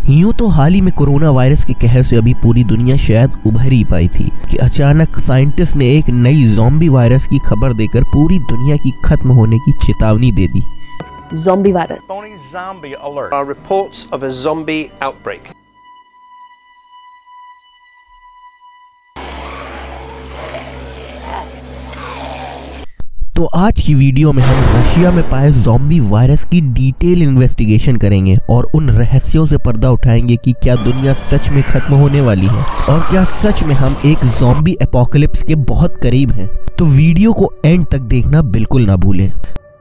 यूं तो हाल ही में कोरोना वायरस के कहर से अभी पूरी दुनिया शायद उभर ही पाई थी कि अचानक साइंटिस्ट ने एक नई ज़ॉम्बी वायरस की खबर देकर पूरी दुनिया की खत्म होने की चेतावनी दे दी। Zombie virus. Zombie alert. Reports of a zombie outbreak. तो आज की वीडियो में हम रशिया में पाए ज़ॉम्बी वायरस की डिटेल इन्वेस्टिगेशन करेंगे और उन रहस्यों से पर्दा उठाएंगे कि क्या दुनिया सच में खत्म होने वाली है और क्या सच में हम एक ज़ॉम्बी एपोकलिप्स के बहुत करीब हैं। तो वीडियो को एंड तक देखना बिल्कुल ना भूलें।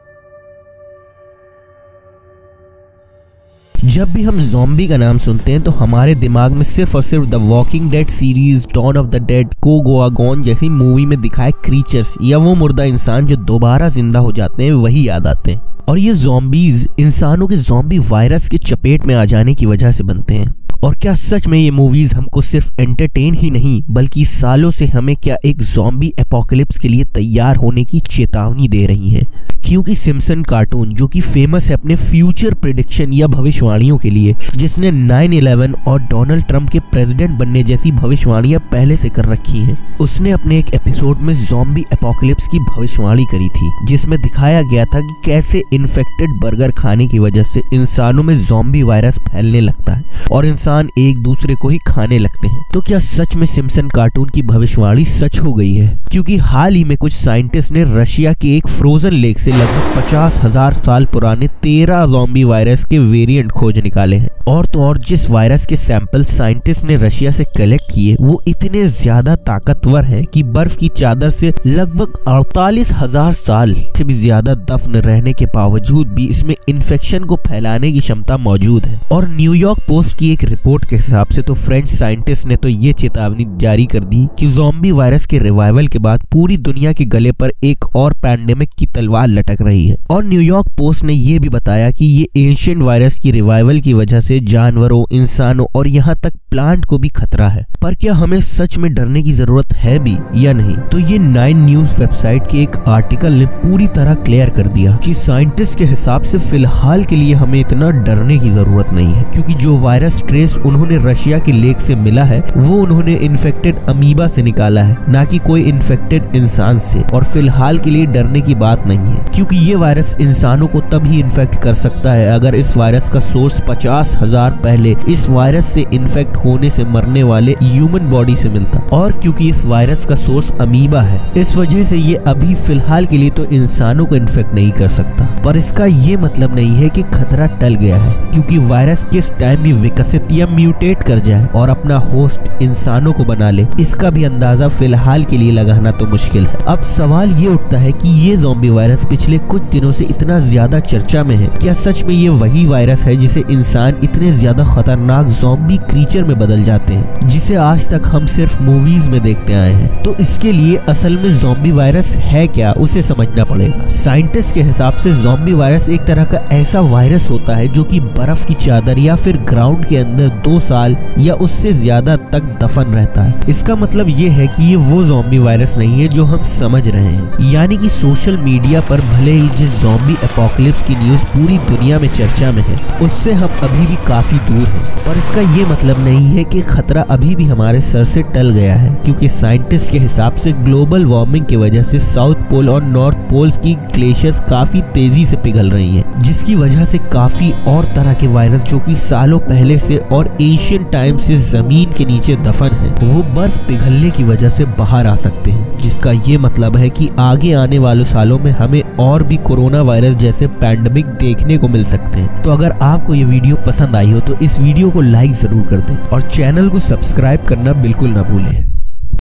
जब भी हम ज़ॉम्बी का नाम सुनते हैं तो हमारे दिमाग में सिर्फ और सिर्फ the walking dead series, dawn of the dead, Goa gone जैसी मूवी में दिखाए क्रीचर्स या वो मुर्दा इंसान जो दोबारा जिंदा हो जाते हैं वही याद आते हैं। और ये ज़ॉम्बीज इंसानों के ज़ॉम्बी वायरस के चपेट में आ जाने की वजह से बनते हैं। और क्या सच में ये मूवीज हमको सिर्फ एंटरटेन ही नहीं बल्कि सालों से हमें क्या एक ज़ॉम्बी एपोकलिप्स के लिए तैयार होने की चेतावनी दे रही हैं? क्योंकि सिम्पसन कार्टून जो कि फेमस है अपने फ्यूचर प्रेडिक्शन या भविष्यवाणियों के लिए, जिसने 9/11 और डोनाल्ड ट्रंप के प्रेसिडेंट बनने जैसी भविष्यवाणियां पहले से कर रखी हैं, उसने अपने एक एपिसोड में ज़ॉम्बी एपोकलिप्स की भविष्यवाणी करी थी जिसमें दिखाया गया था कि कैसे इन्फेक्टेड बर्गर खाने की वजह से इंसानों में ज़ॉम्बी वायरस फैलने लगता है और इंसान एक दूसरे को ही खाने लगते हैं। तो क्या सच में सिम्पसन कार्टून की भविष्यवाणी सच हो गई है? क्योंकि हाल ही में कुछ साइंटिस्ट ने रशिया के एक फ्रोजन लेक से लगभग 50,000 साल पुराने 13 ज़ॉम्बी वायरस के वेरिएंट खोज निकाले हैं। और तो और जिस वायरस के सैंपल साइंटिस्ट ने रशिया से कलेक्ट किए वो इतने ज्यादा ताकतवर हैं कि बर्फ की चादर से लगभग 48,000 साल से भी ज्यादा दफन रहने के बावजूद भी इसमें इन्फेक्शन को फैलाने की क्षमता मौजूद है। और न्यूयॉर्क पोस्ट की एक रिपोर्ट के हिसाब से तो फ्रेंच साइंटिस्ट ने तो ये चेतावनी जारी कर दी कि ज़ॉम्बी वायरस के रिवाइवल के बाद पूरी दुनिया के गले पर एक और पैंडेमिक की तलवार लटक रही है। और न्यूयॉर्क पोस्ट ने यह भी बताया कि ये एंशिएंट वायरस की रिवाइवल की वजह से जानवरों, इंसानों और यहाँ तक प्लांट को भी खतरा है। पर क्या हमें सच में डरने की जरूरत है भी या नहीं? तो ये 9 न्यूज वेबसाइट के एक आर्टिकल ने पूरी तरह क्लियर कर दिया कि साइंटिस्ट के हिसाब से फिलहाल के लिए हमें इतना डरने की जरूरत नहीं है, क्योंकि जो वायरस ट्रेस उन्होंने रशिया के लेक से मिला है वो उन्होंने इन्फेक्टेड अमीबा से निकाला है, ना कि कोई इन्फेक्टेड इंसान से। और फिलहाल के लिए डरने की बात नहीं है, क्योंकि ये वायरस इंसानों को तभी इन्फेक्ट कर सकता है अगर इस वायरस का सोर्स 50,000 पहले इस वायरस से इन्फेक्ट होने से मरने वाले ह्यूमन बॉडी से मिलता। और क्योंकि इस वायरस का सोर्स अमीबा है, इस वजह से ये अभी फिलहाल के लिए तो इंसानों को इन्फेक्ट नहीं कर सकता। पर इसका ये मतलब नहीं है कि खतरा टल गया है, क्योंकि वायरस किस टाइम भी विकसित या म्यूटेट कर जाए और अपना होस्ट इंसानों को बना ले, इसका भी अंदाजा फिलहाल के लिए लगाना तो मुश्किल है। अब सवाल ये उठता है कि ये ज़ॉम्बी वायरस पिछले कुछ दिनों से इतना ज्यादा चर्चा में है, क्या सच में ये वही वायरस है जिसे इंसान इतने ज्यादा खतरनाक ज़ॉम्बी क्रीचर में बदल जाते हैं, जिसे आज तक हम सिर्फ मूवीज में देखते आए हैं? तो इसके लिए असल में ज़ॉम्बी वायरस है क्या, उसे समझना पड़ेगा। साइंटिस्ट के हिसाब से ज़ॉम्बी वायरस एक तरह का ऐसा वायरस होता है जो कि बर्फ की चादर या फिर ग्राउंड के अंदर 2 साल या उससे ज्यादा तक दफन रहता है। इसका मतलब ये है कि ये वो ज़ॉम्बी वायरस नहीं है जो हम समझ रहे हैं। यानी कि सोशल मीडिया पर भले ही जिस ज़ॉम्बी एपोकलिप्स की न्यूज पूरी दुनिया में चर्चा में है उससे हम अभी भी काफी दूर हैं, पर इसका ये मतलब नहीं है कि खतरा अभी भी हमारे सर से टल गया है। क्योंकि साइंटिस्ट के हिसाब से ग्लोबल वार्मिंग की वजह से साउथ पोल और नॉर्थ पोल्स की ग्लेशियर्स काफी तेजी से पिघल रही हैं, जिसकी वजह से काफी और तरह के वायरस जो कि सालों पहले से और एशियंट टाइम से जमीन के नीचे दफन है वो बर्फ पिघलने की वजह से बाहर आ सकते हैं, जिसका ये मतलब है कि आगे आने वाले सालों में हमें और भी कोरोना वायरस जैसे पैंडेमिक देखने को मिल सकते हैं। तो अगर आपको ये वीडियो पसंद आई हो तो इस वीडियो को लाइक जरूर कर दें और चैनल को सब्सक्राइब करना बिल्कुल ना भूलें।